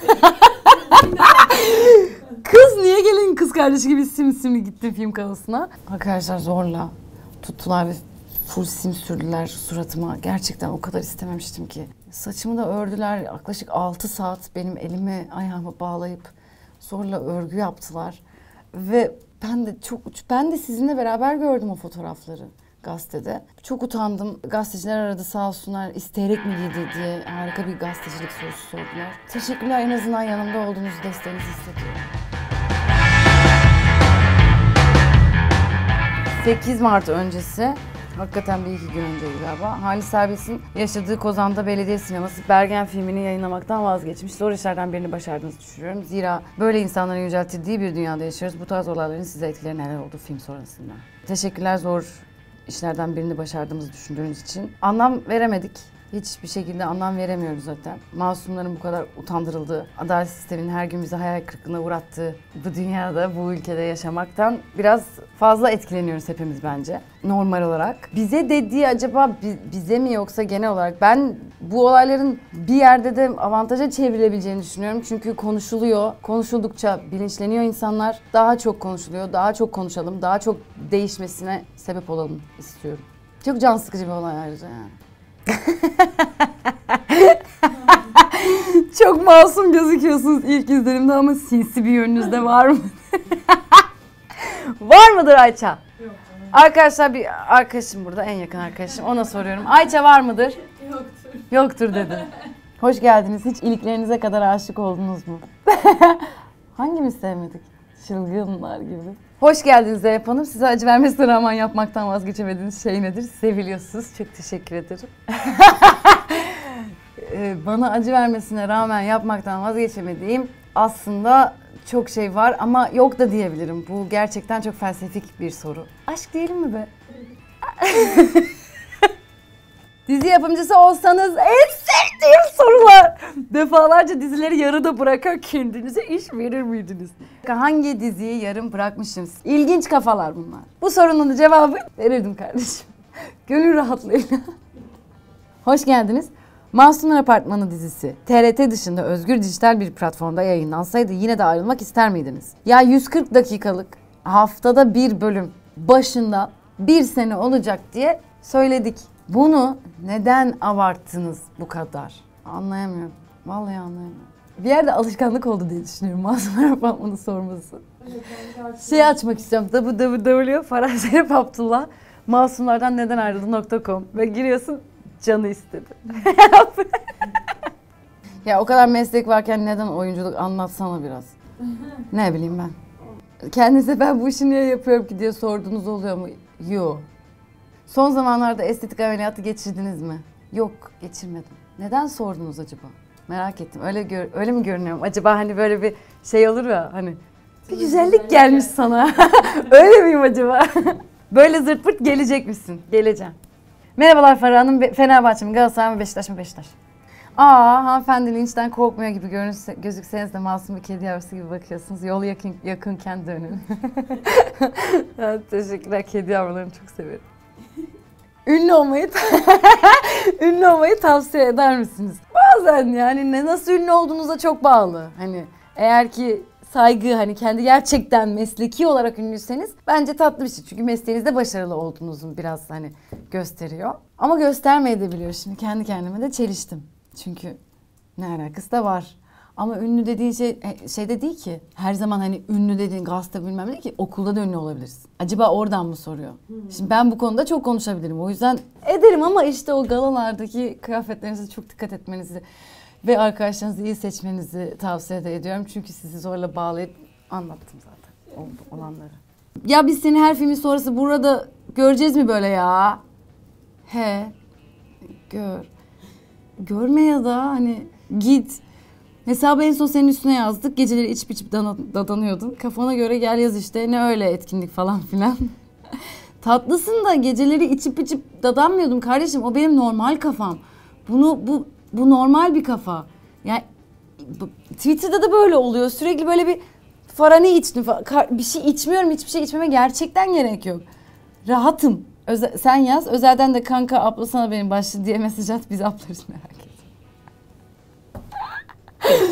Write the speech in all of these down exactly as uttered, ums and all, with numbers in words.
Kız niye gelin kız kardeşi gibi simsimli gitti film kalasına. Arkadaşlar zorla tuttular ve full sim sürdüler suratıma. Gerçekten o kadar istememiştim ki. Saçımı da ördüler. Yaklaşık altı saat benim elimi ayağımı bağlayıp zorla örgü yaptılar. Ve ben de çok ben de sizinle beraber gördüm o fotoğrafları gazetede. Çok utandım. Gazeteciler aradı sağ olsunlar. İsteyerek mi giydi diye harika bir gazetecilik sorusu sordular. Teşekkürler, en azından yanımda olduğunuz, desteğinizi hissediyorum. sekiz Mart öncesi, hakikaten bir iki gün önceydi galiba, Halis Serbest'in yaşadığı Kozan'da belediye sineması Bergen filmini yayınlamaktan vazgeçmiş. Zor işlerden birini başardığınızı düşünüyorum. Zira böyle insanların yüceltildiği bir dünyada yaşıyoruz. Bu tarz olayların size etkileri neler oldu film sonrasında? Teşekkürler, zor işlerden birini başardığımızı düşündüğünüz için. Anlam veremedik. Hiçbir şekilde anlam veremiyoruz zaten. Masumların bu kadar utandırıldığı, adalet sisteminin her gün bizi hayal kırıklığına uğrattığı bu dünyada, bu ülkede yaşamaktan biraz fazla etkileniyoruz hepimiz bence. Normal olarak. Bize dediği acaba bize mi yoksa genel olarak? Ben bu olayların bir yerde de avantaja çevrilebileceğini düşünüyorum. Çünkü konuşuluyor. Konuşuldukça bilinçleniyor insanlar. Daha çok konuşuluyor. Daha çok konuşalım. Daha çok değişmesine sebep olalım istiyorum. Çok can sıkıcı bir olay ayrıca yani. Çok masum gözüküyorsunuz ilk izlenimde ama sinsi bir yönünüz de var mı? Var mıdır Ayça? Yok. Arkadaşlar, bir arkadaşım burada, en yakın arkadaşım, ona soruyorum. Ayça var mıdır? Yoktur. Yoktur dedi. Hoş geldiniz. Hiç iliklerinize kadar aşık oldunuz mu? Hangimiz sevmedik? Çılgınlar gibi. Hoş geldiniz Zeynep Hanım. Size acı vermesine rağmen yapmaktan vazgeçemediğiniz şey nedir? Seviliyorsunuz. Çok teşekkür ederim. Bana acı vermesine rağmen yapmaktan vazgeçemediğim aslında çok şey var ama yok da diyebilirim. Bu gerçekten çok felsefik bir soru. Aşk diyelim mi be? Dizi yapımcısı olsanız en sevdiğim sorular. Defalarca dizileri yarıda bırakır, kendinize iş verir miydiniz? Hangi diziyi yarım bırakmışsınız? İlginç kafalar bunlar. Bu sorunun cevabı verirdim kardeşim. Gönül rahatlığıyla. Hoş geldiniz. Masumlar Apartmanı dizisi T R T dışında özgür dijital bir platformda yayınlansaydı yine de ayrılmak ister miydiniz? Ya yüz kırk dakikalık haftada bir bölüm başında bir sene olacak diye söyledik. Bunu neden abarttınız bu kadar? Anlayamıyorum. Vallahi anlayamıyorum. Bir yerde alışkanlık oldu diye düşünüyorum Masumlar Apartmanı sorması. Şey açmak istiyorum. w w w Farah Zeynep Abdullah masumlardan neden ayrıldı nokta com ve giriyorsun, canı istedi. Ya o kadar meslek varken neden oyunculuk anlatsana biraz. Ne bileyim ben. Kendinize ben bu işi niye yapıyorum ki diye sorduğunuz oluyor mu? Yok. Son zamanlarda estetik ameliyatı geçirdiniz mi? Yok, geçirmedim. Neden sordunuz acaba? Merak ettim. Öyle gör, öyle mi görünüyorum? Acaba hani böyle bir şey olur ya, hani bir güzellik gelmiş sana. Öyle miyim acaba? Böyle zırt pırt gelecek misin? Geleceğim. Merhabalar Farah Hanım. Fenerbahçe mi, Galatasaray mı, Beşiktaş mı? Beşiktaş. Aa, hanımefendi linçten korkmuyor gibi görünse, gözükseniz de masum bir kedi yavrusu gibi bakıyorsunuz. Yol yakın, yakınken dönün. Evet, teşekkürler. Kedi yavrularını çok severim. Ünlü olmayı ünlü olmayı tavsiye eder misiniz? Bazen yani ne nasıl ünlü olduğunuza çok bağlı. Hani eğer ki saygı, hani kendi gerçekten mesleki olarak ünlüyseniz bence tatlı bir şey. Çünkü mesleğinizde başarılı olduğunuzu biraz hani gösteriyor. Ama göstermeyebiliyor. Şimdi kendi kendime de çeliştim. Çünkü ne alakası da var. Ama ünlü dediğin şey şeyde değil ki. Her zaman hani ünlü dediğin gazete bilmem ne değil ki. Okulda da ünlü olabilirsin. Acaba oradan mı soruyor? Hmm. Şimdi ben bu konuda çok konuşabilirim. O yüzden ederim ama işte o galalardaki kıyafetlerinize çok dikkat etmenizi ve arkadaşlarınızı iyi seçmenizi tavsiye de ediyorum. Çünkü sizi zorla bağlayıp anlattım zaten oldu olanları. Ya biz seni her filmin sonrası burada göreceğiz mi böyle ya? He. Gör. Görme ya da hani git. Hesabı en son senin üstüne yazdık. Geceleri içip içip dadanıyordun. Kafana göre gel yaz işte. Ne öyle etkinlik falan filan. Tatlısın da geceleri içip içip dadanmıyordum kardeşim. O benim normal kafam. Bunu bu bu normal bir kafa. Yani Twitter'da da böyle oluyor. Sürekli böyle bir Farah ne içtin falan. Bir şey içmiyorum. Hiçbir şey içmeme gerçekten gerek yok. Rahatım. Özel, sen yaz. Özelden de kanka ablasana benim başlı diye mesaj at. Biz aplarız, merak etme.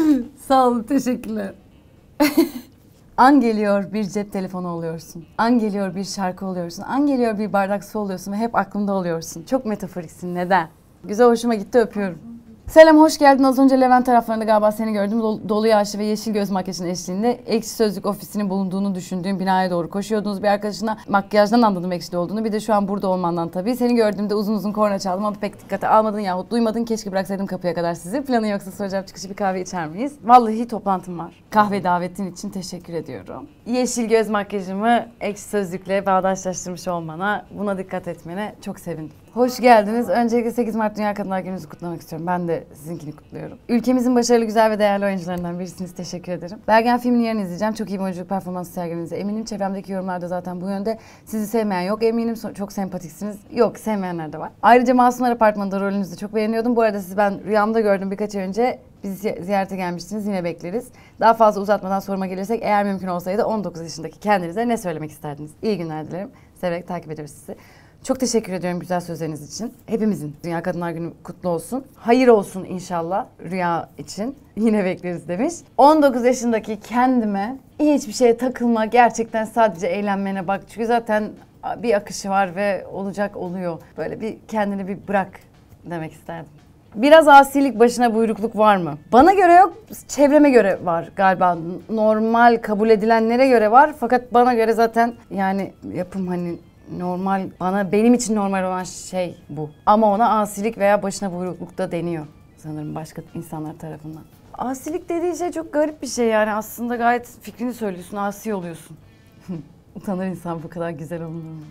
Sağ olun, teşekkürler. An geliyor bir cep telefonu oluyorsun. An geliyor bir şarkı oluyorsun. An geliyor bir bardak su oluyorsun ve hep aklımda oluyorsun. Çok metaforiksin, neden? Güzel, hoşuma gitti, öpüyorum. Selam, hoş geldin. Az önce Levent taraflarında galiba seni gördüm. Dolu, dolu yaşlı ve yeşil göz makyajının eşliğinde Ekşi Sözlük ofisinin bulunduğunu düşündüğüm binaya doğru koşuyordunuz. Bir arkadaşına makyajdan anladım ekşide olduğunu. Bir de şu an burada olmandan tabii. Seni gördüğümde uzun uzun korna çaldım ama pek dikkate almadın yahut duymadın. Keşke bıraksaydım kapıya kadar sizi. Planı yoksa soracağım, çıkışı bir kahve içer miyiz? Vallahi toplantım var. Kahve davetin için teşekkür ediyorum. Yeşil göz makyajımı Ekşi Sözlük'le bağdaşlaştırmış olmana, buna dikkat etmene çok sevindim. Hoş geldiniz. Öncelikle sekiz Mart Dünya Kadınlar Günü'nüzü kutlamak istiyorum. Ben de sizinkini kutluyorum. Ülkemizin başarılı, güzel ve değerli oyuncularından birisiniz. Teşekkür ederim. Bergen filmini yarın izleyeceğim. Çok iyi bir oyunculuk performansı sergilediğinize eminim. Çevremdeki yorumlarda zaten bu yönde. Sizi sevmeyen yok eminim. Çok sempatiksiniz. Yok, sevmeyenler de var. Ayrıca Masumlar Apartmanı'nda rolünüzü çok beğeniyordum. Bu arada sizi ben rüyamda gördüm birkaç ay önce. Bizi ziyarete gelmiştiniz. Yine bekleriz. Daha fazla uzatmadan soruma gelirsek, eğer mümkün olsaydı on dokuz yaşındaki kendinize ne söylemek isterdiniz? İyi günler dilerim. Severek takip ediyoruz sizi. Çok teşekkür ediyorum güzel sözleriniz için. Hepimizin Dünya Kadınlar Günü kutlu olsun. Hayır olsun inşallah rüya için. Yine bekleriz demiş. on dokuz yaşındaki kendime hiçbir şeye takılma, gerçekten sadece eğlenmene bak. Çünkü zaten bir akışı var ve olacak oluyor. Böyle bir kendini bir bırak demek isterdim. Biraz asilik, başına buyrukluk var mı? Bana göre yok, çevreme göre var galiba. Normal kabul edilenlere göre var. Fakat bana göre zaten yani yapım hani normal, bana benim için normal olan şey bu. Ama ona asilik veya başına buyrukluk da deniyor sanırım başka insanlar tarafından. Asilik dediği şey çok garip bir şey yani, aslında gayet fikrini söylüyorsun, asi oluyorsun. Utanır insan bu kadar güzel olunur mu?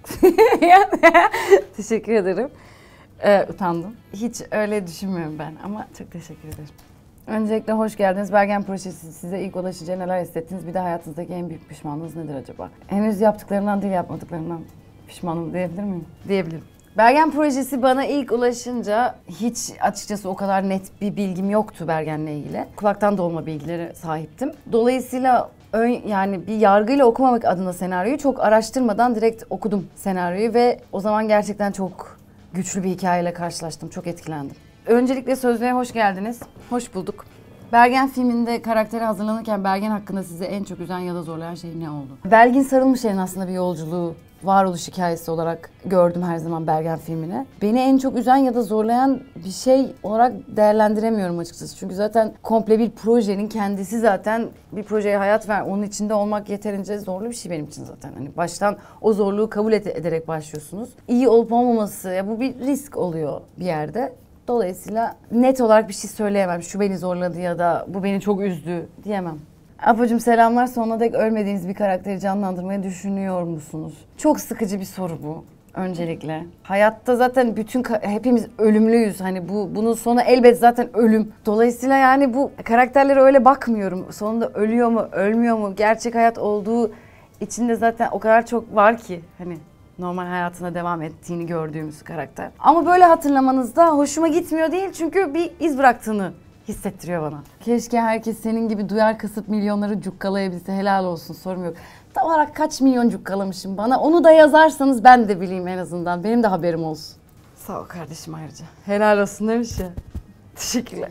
Teşekkür ederim. Ee, utandım. Hiç öyle düşünmüyorum ben ama çok teşekkür ederim. Öncelikle hoş geldiniz. Bergen projesi size ilk ulaşınca neler hissettiniz? Bir de hayatınızdaki en büyük pişmanlığınız nedir acaba? Henüz yaptıklarımdan değil, yapmadıklarımdan pişmanım diyebilir miyim? Diyebilirim. Bergen projesi bana ilk ulaşınca hiç açıkçası o kadar net bir bilgim yoktu Bergen'le ilgili. Kulaktan dolma bilgilere sahiptim. Dolayısıyla ön, yani bir yargıyla okumamak adına senaryoyu çok araştırmadan direkt okudum senaryoyu ve o zaman gerçekten çok güçlü bir hikayeyle karşılaştım. Çok etkilendim. Öncelikle sözlüğe hoş geldiniz. Hoş bulduk. Bergen filminde karakteri hazırlanırken Bergen hakkında size en çok üzen ya da zorlayan şey ne oldu? Belgin Sarılmışer'in aslında bir yolculuğu, varoluş hikayesi olarak gördüm her zaman Bergen filmini. Beni en çok üzen ya da zorlayan bir şey olarak değerlendiremiyorum açıkçası. Çünkü zaten komple bir projenin kendisi, zaten bir projeye hayat ver, onun içinde olmak yeterince zorlu bir şey benim için zaten. Hani baştan o zorluğu kabul ed- ederek başlıyorsunuz. İyi olup olmaması, ya bu bir risk oluyor bir yerde. Dolayısıyla net olarak bir şey söyleyemem. Şu beni zorladı ya da bu beni çok üzdü diyemem. Apocuğum selamlar. Sonuna dek ölmediğiniz bir karakteri canlandırmayı düşünüyor musunuz? Çok sıkıcı bir soru bu öncelikle. Hayatta zaten bütün hepimiz ölümlüyüz. Hani bu bunun sonu elbet zaten ölüm. Dolayısıyla yani bu karakterlere öyle bakmıyorum. Sonunda ölüyor mu, ölmüyor mu? Gerçek hayat olduğu içinde zaten o kadar çok var ki hani normal hayatına devam ettiğini gördüğümüz karakter. Ama böyle hatırlamanızda hoşuma gitmiyor değil, çünkü bir iz bıraktığını hissettiriyor bana. Keşke herkes senin gibi duyar kasıp milyonları cukkalayabilse, helal olsun, sorun yok. Tam olarak kaç milyon cukkalamışım bana, onu da yazarsanız ben de bileyim en azından. Benim de haberim olsun. Sağ ol kardeşim ayrıca. Helal olsun demiş ya. Teşekkürler.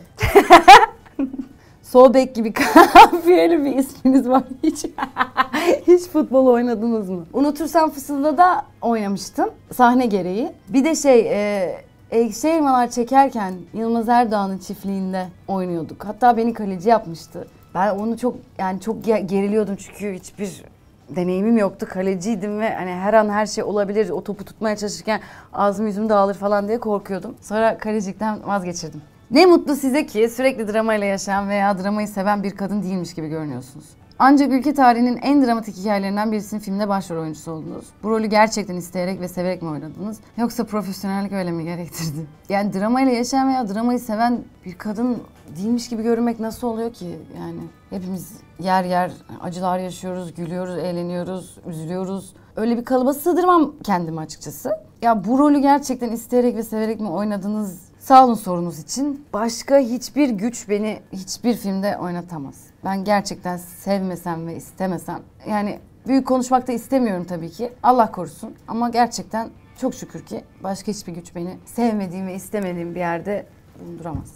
Solbek gibi kafiyeli bir isminiz var hiç. Hiç futbol oynadınız mı? Unutursam Fısılda'da oynamıştım sahne gereği. Bir de şey, e, Ekşi Elmalar çekerken Yılmaz Erdoğan'ın çiftliğinde oynuyorduk. Hatta beni kaleci yapmıştı. Ben onu çok yani çok geriliyordum çünkü hiçbir deneyimim yoktu. Kaleciydim ve hani her an her şey olabilir. O topu tutmaya çalışırken ağzım yüzüm dağılır falan diye korkuyordum. Sonra kalecilikten vazgeçirdim. Ne mutlu size ki sürekli dramayla yaşayan veya dramayı seven bir kadın değilmiş gibi görünüyorsunuz. Ancak ülke tarihinin en dramatik hikayelerinden birisinin filmde başrol oyuncusu oldunuz. Bu rolü gerçekten isteyerek ve severek mi oynadınız? Yoksa profesyonellik öyle mi gerektirdi? Yani dramayla yaşayan veya dramayı seven bir kadın değilmiş gibi görünmek nasıl oluyor ki? Yani hepimiz yer yer acılar yaşıyoruz, gülüyoruz, eğleniyoruz, üzülüyoruz. Öyle bir kalıba sığdırmam kendimi açıkçası. Ya bu rolü gerçekten isteyerek ve severek mi oynadınız? Sağ olun sorunuz için. Başka hiçbir güç beni hiçbir filmde oynatamaz. Ben gerçekten sevmesem ve istemesem, yani büyük konuşmak da istemiyorum tabii ki. Allah korusun. Ama gerçekten çok şükür ki başka hiçbir güç beni sevmediğim ve istemediğim bir yerde bulunduramaz.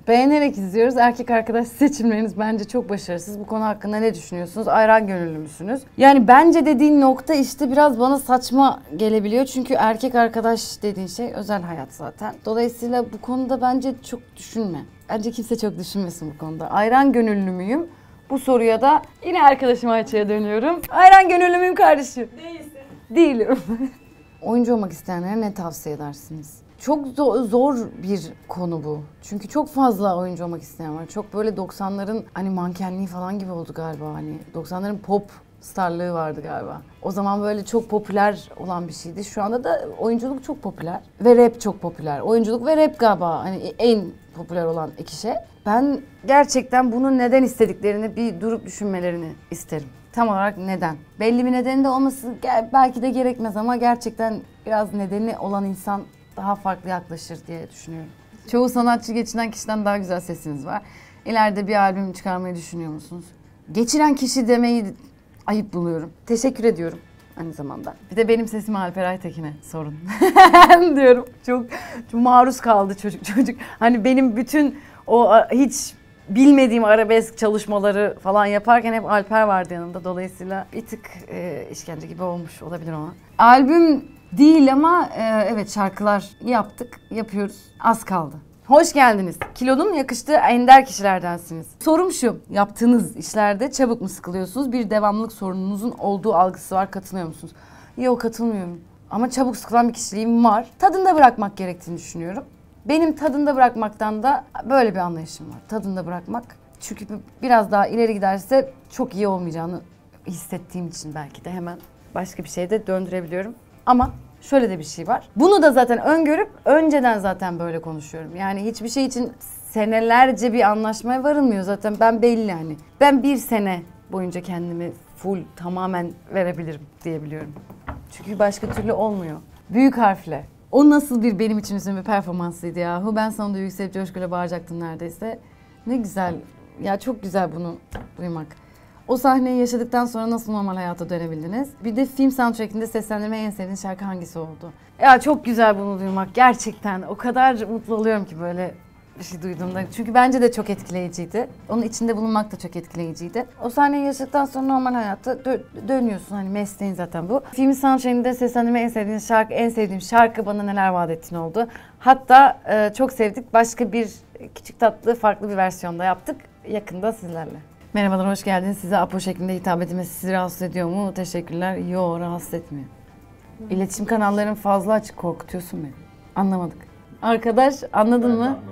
Beğenerek izliyoruz. Erkek arkadaş seçimleriniz bence çok başarısız. Bu konu hakkında ne düşünüyorsunuz? Ayran gönüllü müsünüz? Yani bence dediğin nokta işte biraz bana saçma gelebiliyor. Çünkü erkek arkadaş dediğin şey özel hayat zaten. Dolayısıyla bu konuda bence çok düşünme. Bence kimse çok düşünmesin bu konuda. Ayran gönüllü müyüm? Bu soruya da yine arkadaşım Ayça'ya dönüyorum. Ayran gönüllü müyüm kardeşim? Değilsin. Değilim. Oyuncu olmak isteyenlere ne tavsiye edersiniz? Çok zor, zor bir konu bu. Çünkü çok fazla oyuncu olmak isteyen var. Çok böyle doksanların hani mankenliği falan gibi oldu galiba. Hani doksanların pop starlığı vardı galiba. O zaman böyle çok popüler olan bir şeydi. Şu anda da oyunculuk çok popüler. Ve rap çok popüler. Oyunculuk ve rap galiba hani en popüler olan iki şey. Ben gerçekten bunu neden istediklerini bir durup düşünmelerini isterim. Tam olarak neden? Belli bir nedeni de olması belki de gerekmez ama gerçekten biraz nedeni olan insan daha farklı yaklaşır diye düşünüyorum. Çoğu sanatçı geçinen kişiden daha güzel sesiniz var. İleride bir albüm çıkarmayı düşünüyor musunuz? Geçiren kişi demeyi ayıp buluyorum. Teşekkür ediyorum aynı zamanda. Bir de benim sesimi Alper Aytekin'e sorun diyorum. Çok, çok maruz kaldı çocuk çocuk. Hani benim bütün o hiç bilmediğim arabesk çalışmaları falan yaparken hep Alper vardı yanımda. Dolayısıyla bir tık e, işkence gibi olmuş olabilir ona. Albüm değil ama e, evet şarkılar yaptık, yapıyoruz. Az kaldı. Hoş geldiniz. Kilonun yakıştığı ender kişilerdensiniz. Sorum şu, yaptığınız işlerde çabuk mu sıkılıyorsunuz? Bir devamlılık sorununuzun olduğu algısı var, katılıyor musunuz? Yok, katılmıyorum. Ama çabuk sıkılan bir kişiliğim var. Tadında bırakmak gerektiğini düşünüyorum. Benim tadında bırakmaktan da böyle bir anlayışım var. Tadında bırakmak. Çünkü biraz daha ileri giderse çok iyi olmayacağını hissettiğim için belki de hemen başka bir şeye de döndürebiliyorum. Ama şöyle de bir şey var. Bunu da zaten öngörüp önceden zaten böyle konuşuyorum. Yani hiçbir şey için senelerce bir anlaşmaya varılmıyor zaten. Ben belli yani. Ben bir sene boyunca kendimi full tamamen verebilirim diyebiliyorum. Çünkü başka türlü olmuyor. Büyük harfle. O nasıl bir benim için üstün bir performansıydı yahu. Ben sonunda yükselip coşkuyla bağıracaktım neredeyse. Ne güzel. Ya çok güzel bunu duymak. O sahneyi yaşadıktan sonra nasıl normal hayata dönebildiniz? Bir de film soundtrack'inde seslendirmeyi en sevdiğin şarkı hangisi oldu? Ya çok güzel bunu duymak gerçekten. O kadar mutlu oluyorum ki böyle bir şey duyduğumda. Çünkü bence de çok etkileyiciydi. Onun içinde bulunmak da çok etkileyiciydi. O sahneyi yaşadıktan sonra normal hayatta dö- dönüyorsun. Hani mesleğin zaten bu. Filmin soundtrack'inde seslendirmeyi en sevdiğin şarkı, en sevdiğim şarkı bana neler vaat ettin oldu. Hatta e, çok sevdik. Başka bir küçük tatlı farklı bir versiyonda yaptık. Yakında sizlerle. Merhabalar, hoş geldiniz. Size Apo şeklinde hitap edilmesi sizi rahatsız ediyor mu? Teşekkürler. Yo, rahatsız etmiyor. İletişim kanalların fazla açık, korkutuyorsun beni. Anlamadık. Arkadaş, anladın Ben mı?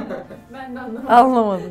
Ben de anlamadım. Anlamadım.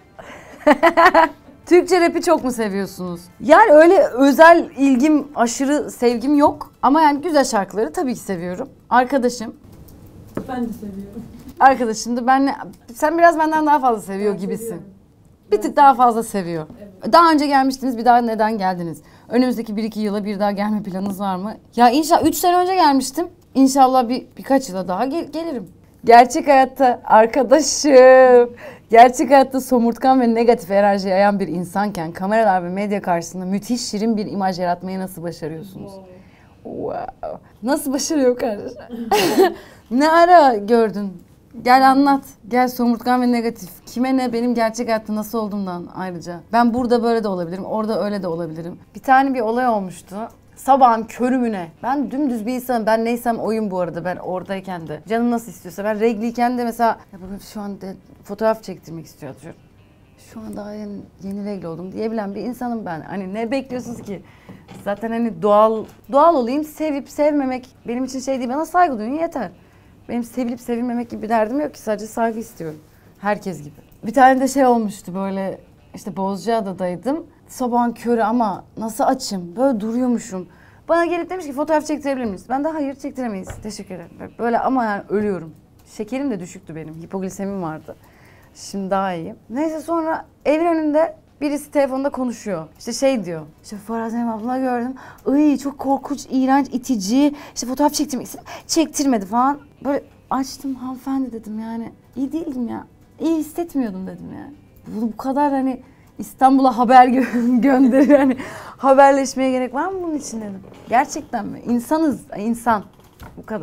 Türkçe rap'i çok mu seviyorsunuz? Yani öyle özel ilgim, aşırı sevgim yok. Ama yani güzel şarkıları tabii ki seviyorum. Arkadaşım. Ben de seviyorum. Arkadaşım da benle, sen biraz benden daha fazla seviyor Ben gibisin. seviyorum. Bir tık daha fazla seviyor. Evet. Daha önce gelmiştiniz, bir daha neden geldiniz? Önümüzdeki bir iki yıla bir daha gelme planınız var mı? Ya inşallah üç sene önce gelmiştim. İnşallah bir birkaç yıla daha gel- gelirim. Gerçek hayatta arkadaşım, gerçek hayatta somurtkan ve negatif enerji yayan bir insanken kameralar ve medya karşısında müthiş şirin bir imaj yaratmayı nasıl başarıyorsunuz? Wow. Nasıl başarıyor kardeşim? Ne ara gördün? Gel anlat. Gel somurtkan ve negatif. Kime ne, benim gerçek hayatta nasıl olduğumdan ayrıca. Ben burada böyle de olabilirim, orada öyle de olabilirim. Bir tane bir olay olmuştu. Sabahın körümüne. Ben dümdüz bir insanım. Ben neysem oyum bu arada. Ben oradayken de. Canım nasıl istiyorsa. Ben regliyken de mesela ya bugün şu an de fotoğraf çektirmek istiyor atıyorum. Şu an daha yeni, yeni regl oldum diyebilen bir insanım ben. Hani ne bekliyorsunuz ki? Zaten hani doğal doğal olayım. Sevip sevmemek benim için şey değil. Bana saygı duyun yeter. Benim sevilip sevilmemek gibi bir derdim yok ki. Sadece saygı istiyorum. Herkes gibi. Bir tane de şey olmuştu böyle. İşte Bozcaada'daydım. Sabahın körü ama nasıl açım? Böyle duruyormuşum. Bana gelip demiş ki fotoğraf çektirebilir miyiz? Ben de hayır çektiremeyiz. Teşekkür ederim. Böyle ama yani ölüyorum. Şekerim de düşüktü benim. Hipoglisemim vardı. Şimdi daha iyiyim. Neyse sonra evin önünde birisi telefonda konuşuyor. İşte şey diyor. İşte Farah Zeynep abla gördüm. Iy çok korkunç, iğrenç, itici. İşte fotoğraf çektirmek istedim. Çektirmedi falan. Böyle açtım, hanımefendi dedim yani. İyi değildim ya. İyi hissetmiyordum dedim yani. Bu, bu kadar hani İstanbul'a haber gö- gönder yani haberleşmeye gerek var mı bunun için dedim. Gerçekten mi? İnsanız, insan. Bu kadar.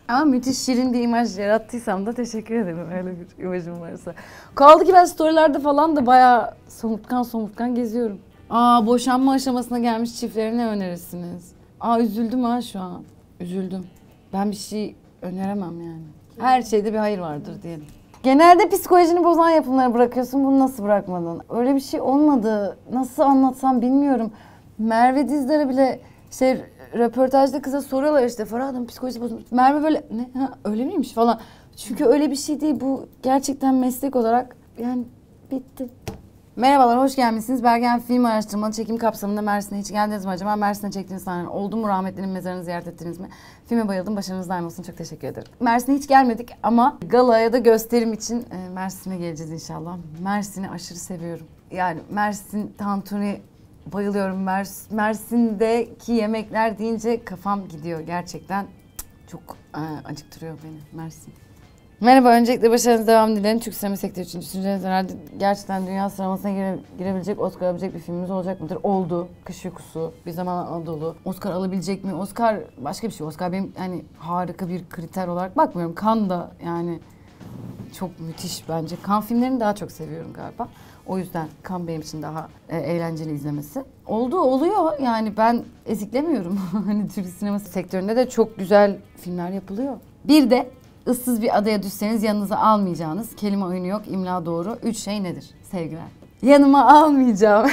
Ama müthiş şirin bir imaj yarattıysam da teşekkür ederim öyle bir imajım varsa. Kaldı ki ben storylerde falan da bayağı somurtkan somurtkan geziyorum. Aa, boşanma aşamasına gelmiş çiftlere ne önerirsiniz? Aa, üzüldüm ha şu an. Üzüldüm. Ben bir şey öneremem yani. Her şeyde bir hayır vardır diyelim. Genelde psikolojini bozan yapımları bırakıyorsun. Bunu nasıl bırakmadın? Öyle bir şey olmadı. Nasıl anlatsam bilmiyorum. Merve Dizdar'a bile şey röportajda kıza soruyorlar işte Farah'ın psikolojisi bozulmuş. Merve böyle ne ha, öyle miymiş falan. Çünkü öyle bir şey değil. Bu gerçekten meslek olarak yani bitti. Merhabalar, hoş gelmişsiniz. Bergen Film Araştırmalı çekim kapsamında Mersin'e hiç geldiniz mi acaba? Mersin'e çektiğiniz sahneler oldu mu? Rahmetlinin mezarını ziyaret ettiniz mi? Filme bayıldım, başarınız daim olsun. Çok teşekkür ederim. Mersin'e hiç gelmedik ama gala ya da gösterim için e, Mersin'e geleceğiz inşallah. Mersin'i aşırı seviyorum. Yani Mersin tantuni bayılıyorum. Mers Mersin'deki yemekler deyince kafam gidiyor gerçekten. Çok e, acıktırıyor beni Mersin. Merhaba, öncelikle başarınız devam dilerim. Türk sinema sektörü için düşünceniz herhalde gerçekten dünya sıralamasına gire, girebilecek, Oscar alabilecek bir filmimiz olacak mıdır? Oldu. Kış Uykusu, Bir Zaman Anadolu. Oscar alabilecek mi? Oscar başka bir şey. Oscar benim hani harika bir kriter olarak bakmıyorum. Cannes da yani çok müthiş bence. Cannes filmlerini daha çok seviyorum galiba. O yüzden Cannes benim için daha e, eğlenceli izlemesi. Oldu, oluyor. Yani ben eziklemiyorum. Hani Türk sineması sektöründe de çok güzel filmler yapılıyor. Bir de issız bir adaya düşseniz yanınıza almayacağınız, kelime oyunu yok, imla doğru. Üç şey nedir? Sevgiler. Yanıma almayacağım.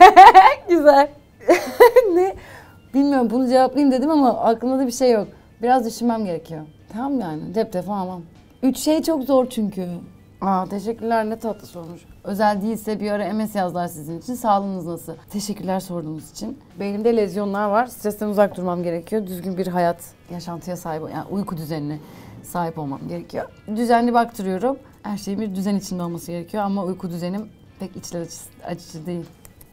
Güzel. Ne? Bilmiyorum, bunu cevaplayayım dedim ama aklımda da bir şey yok. Biraz düşünmem gerekiyor. Tamam yani, cep telefonu almam. Üç şey çok zor çünkü. Aa, teşekkürler, ne tatlı sormuş. Özel değilse bir ara M S yazdılar sizin için. Sağlığınız nasıl? Teşekkürler sorduğunuz için. Beynimde lezyonlar var. Stresten uzak durmam gerekiyor. Düzgün bir hayat, yaşantıya sahip, yani uyku düzenine sahip olmam gerekiyor. Düzenli baktırıyorum. Her şeyin bir düzen içinde olması gerekiyor ama uyku düzenim pek içler açıcı, açıcı değil.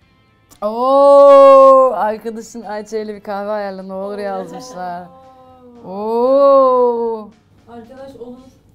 Oo, arkadaşın Ayça ile bir kahve ayarla ne olur yazmışlar. Oo. Arkadaş olur.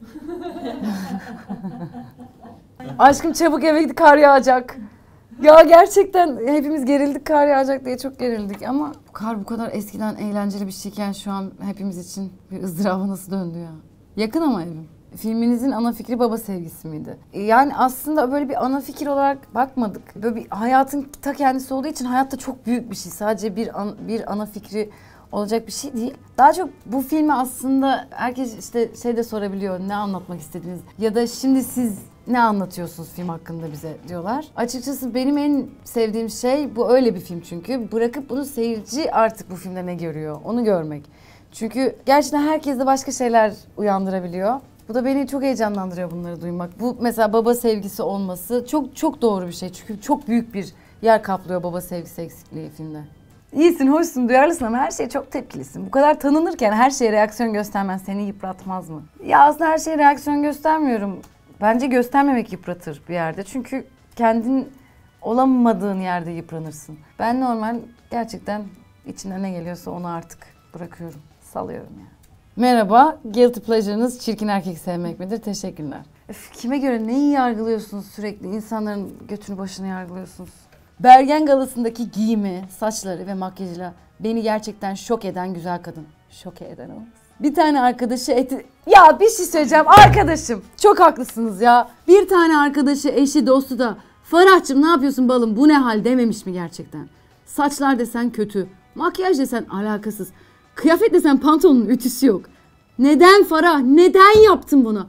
Aşkım çabuk eve git, kar yağacak. Ya gerçekten hepimiz gerildik kar yağacak diye, çok gerildik ama kar bu kadar eskiden eğlenceli bir şeyken şu an hepimiz için bir ızdıraba nasıl döndü ya. Yakın ama evim. Filminizin ana fikri baba sevgisi miydi? Yani aslında böyle bir ana fikir olarak bakmadık. Böyle bir hayatın ta kendisi olduğu için hayatta çok büyük bir şey. Sadece bir an, bir ana fikri olacak bir şey değil. Daha çok bu filmi aslında herkes işte şey de sorabiliyor, ne anlatmak istediğiniz ya da şimdi siz ne anlatıyorsunuz film hakkında bize diyorlar. Açıkçası benim en sevdiğim şey bu, öyle bir film çünkü. Bırakıp bunu seyirci artık bu filmde ne görüyor onu görmek. Çünkü gerçekten herkes de başka şeyler uyandırabiliyor. Bu da beni çok heyecanlandırıyor bunları duymak. Bu mesela baba sevgisi olması çok çok doğru bir şey. Çünkü çok büyük bir yer kaplıyor baba sevgisi eksikliği filmde. İyisin, hoşsun, duyarlısın ama her şeye çok tepkilisin. Bu kadar tanınırken her şeye reaksiyon göstermen seni yıpratmaz mı? Ya aslında her şeye reaksiyon göstermiyorum. Bence göstermemek yıpratır bir yerde. Çünkü kendin olamadığın yerde yıpranırsın. Ben normal gerçekten içine ne geliyorsa onu artık bırakıyorum. Salıyorum yani. Merhaba, guilty pleasure'ınız çirkin erkek sevmek midir? Teşekkürler. Öf, kime göre neyi yargılıyorsunuz sürekli? İnsanların götünü başını yargılıyorsunuz. Bergen galasındaki giyimi, saçları ve makyajıyla beni gerçekten şok eden güzel kadın. Şoke eden o. Bir tane arkadaşı eti... Ya bir şey söyleyeceğim arkadaşım. Çok haklısınız ya. Bir tane arkadaşı, eşi, dostu da Farah'cığım ne yapıyorsun balım, bu ne hal dememiş mi gerçekten? Saçlar desen kötü, makyaj desen alakasız, kıyafet desen pantolonun ütüsü yok. Neden Farah? Neden yaptın bunu?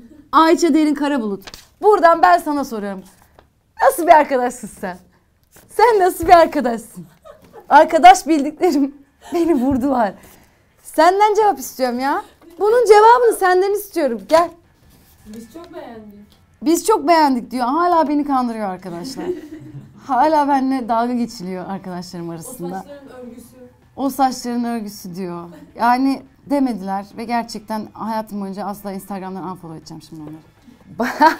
Ayça Derin Karabulut. Buradan ben sana soruyorum. Nasıl bir arkadaşsın sen? Sen nasıl bir arkadaşsın? Arkadaş bildiklerim beni vurdular. Senden cevap istiyorum ya. Bunun cevabını senden istiyorum. Gel. Biz çok beğendik. Biz çok beğendik diyor. Hala beni kandırıyor arkadaşlar. Hala benimle dalga geçiliyor arkadaşlarım arasında. O saçların örgüsü. O saçların örgüsü diyor. Yani demediler ve gerçekten hayatım boyunca asla Instagram'dan unfollow edeceğim şimdi onları.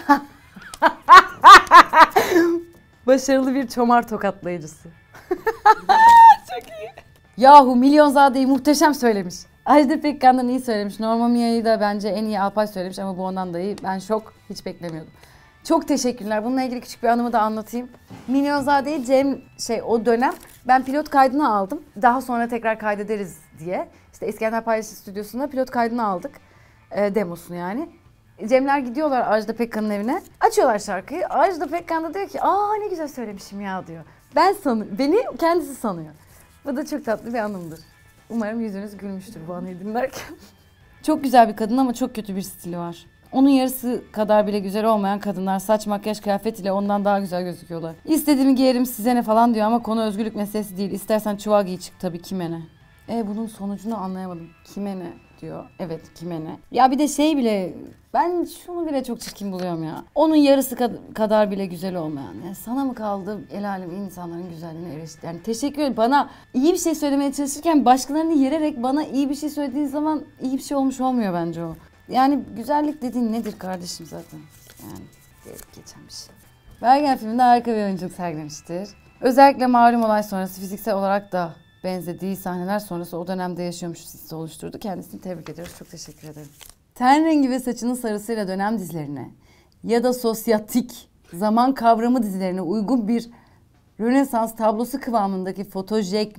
Başarılı bir çomar tokatlayıcısı. Çok iyi. Yahu Milyonzade'yi muhteşem söylemiş. Ajda Pekkan'dan iyi söylemiş. Norma Mia'yı da bence en iyi Alpay söylemiş ama bu ondan da iyi. Ben şok, hiç beklemiyordum. Çok teşekkürler. Bununla ilgili küçük bir anımı da anlatayım. Milyonzade'yi Cem şey o dönem ben pilot kaydını aldım. Daha sonra tekrar kaydederiz diye. İşte İskender Paylaşım Stüdyosu'nda pilot kaydını aldık. E, demosunu yani. Cemler gidiyorlar Ajda Pekkan'ın evine. Açıyorlar şarkıyı. Ajda Pekkan da diyor ki aa ne güzel söylemişim ya diyor. Ben sanı beni kendisi sanıyor. Bu da çok tatlı bir anımdır. Umarım yüzünüz gülmüştür bu anıyı dinlerken. Çok güzel bir kadın ama çok kötü bir stili var. Onun yarısı kadar bile güzel olmayan kadınlar saç, makyaj, kıyafet ile ondan daha güzel gözüküyorlar. İstediğimi giyerim size ne falan diyor ama konu özgürlük meselesi değil. İstersen çuval giy çık tabii kime ne. E bunun sonucunu anlayamadım. Kime ne diyor. Evet kime ne. Ya bir de şey bile ben şunu bile çok çirkin buluyorum ya. Onun yarısı kad- kadar bile güzel olmayan. Yani sana mı kaldı el alem insanların güzelliğine erişti. Yani teşekkür ederim. Bana iyi bir şey söylemeye çalışırken başkalarını yererek bana iyi bir şey söylediğin zaman iyi bir şey olmuş olmuyor bence o. Yani güzellik dediğin nedir kardeşim zaten? Yani gelip geçen bir şey. Bergen filminde harika bir oyunculuk sergilemiştir. Özellikle malum olay sonrası fiziksel olarak da benzediği sahneler sonrası o dönemde yaşıyormuş hissi oluşturdu. Kendisini tebrik ediyoruz. Çok teşekkür ederim. Ten rengi ve saçının sarısıyla dönem dizilerine ya da sosyatik zaman kavramı dizilerine uygun bir Rönesans tablosu kıvamındaki fotojek,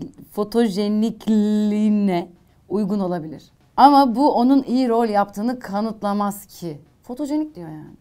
fotojenikliğine uygun olabilir. Ama bu onun iyi rol yaptığını kanıtlamaz ki. Fotojenik diyor yani.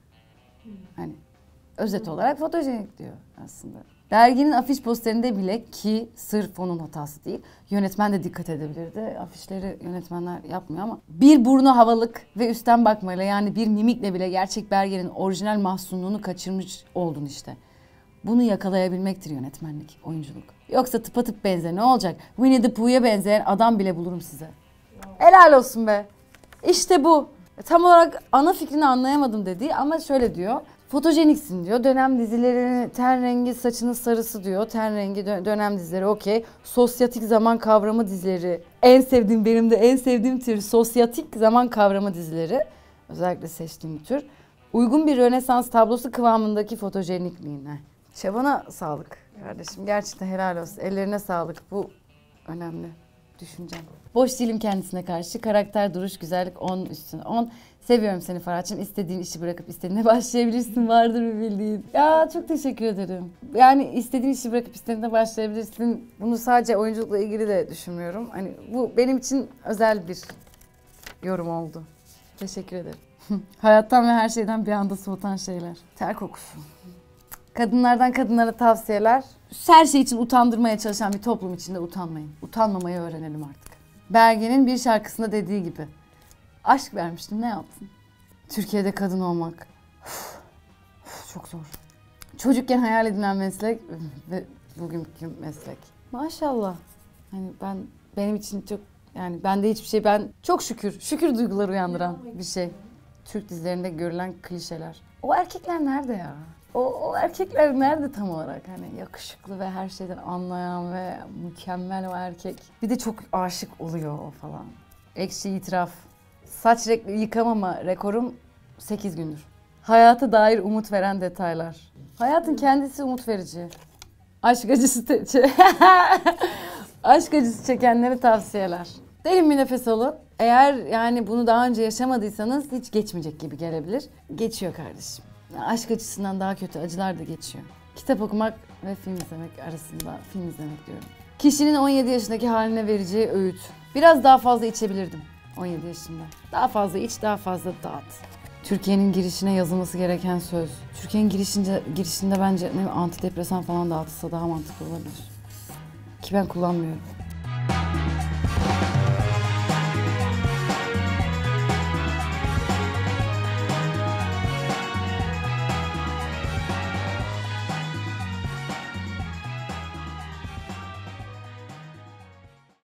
Hani özet olarak fotojenik diyor aslında. Derginin afiş posterinde bile ki sırf onun hatası değil. Yönetmen de dikkat edebilirdi. Afişleri yönetmenler yapmıyor ama bir burnu havalık ve üstten bakmayla yani bir mimikle bile gerçek Bergen'in orijinal mahzunluğunu kaçırmış oldun işte. Bunu yakalayabilmektir yönetmenlik, oyunculuk. Yoksa tıpatıp benzer ne olacak? Winnie the Pooh'ya benzeyen adam bile bulurum size. Helal olsun be. İşte bu. Tam olarak ana fikrini anlayamadım dediği ama şöyle diyor. Fotojeniksin diyor. Dönem dizileri ten rengi saçının sarısı diyor. Ten rengi dö- dönem dizileri okey. Sosyatik zaman kavramı dizileri. En sevdiğim benim de en sevdiğim tür sosyatik zaman kavramı dizileri. Özellikle seçtiğim bir tür. Uygun bir Rönesans tablosu kıvamındaki fotojenikliğine. Çabana sağlık kardeşim. Gerçekten helal olsun. Ellerine sağlık. Bu önemli. Düşüncem. Boş değilim kendisine karşı. Karakter, duruş, güzellik on üstüne on. Seviyorum seni Farhat'cığım. İstediğin işi bırakıp istediğine başlayabilirsin. Vardır bir bildiğin. Ya çok teşekkür ederim. Yani istediğin işi bırakıp istediğine başlayabilirsin. Bunu sadece oyunculukla ilgili de düşünmüyorum. Hani bu benim için özel bir yorum oldu. Teşekkür ederim. Hayattan ve her şeyden bir anda soğutan şeyler. Ter kokusu. Kadınlardan kadınlara tavsiyeler. Her şey için utandırmaya çalışan bir toplum içinde utanmayın. Utanmamayı öğrenelim artık. Bergen'in bir şarkısında dediği gibi. Aşk vermiştim, ne yaptın? Türkiye'de kadın olmak. Uf, uf, çok zor. Çocukken hayal edilen meslek ve bugünkü meslek. Maşallah. Hani ben benim için çok yani bende hiçbir şey ben çok şükür şükür duyguları uyandıran bir şey. Türk dizilerinde görülen klişeler. O erkekler nerede ya? O, o erkekler nerede tam olarak? Hani yakışıklı ve her şeyden anlayan ve mükemmel o erkek. Bir de çok aşık oluyor o falan. Ekşi itiraf. Saç re- yıkamama rekorum sekiz gündür. Hayata dair umut veren detaylar. Hayatın kendisi umut verici. Aşk acısı te- Aşk acısı çekenlere tavsiyeler. Derin bir nefes alın. Eğer yani bunu daha önce yaşamadıysanız hiç geçmeyecek gibi gelebilir. Geçiyor kardeşim. Aşk acısından daha kötü acılar da geçiyor. Kitap okumak ve film izlemek arasında film izlemek diyorum. Kişinin on yedi yaşındaki haline vereceği öğüt. Biraz daha fazla içebilirdim on yedi yaşında. Daha fazla iç, daha fazla dağıt. Türkiye'nin girişine yazılması gereken söz. Türkiye'nin girişince, girişinde bence ne, antidepresan falan dağıtılsa daha mantıklı olabilir. Ki ben kullanmıyorum.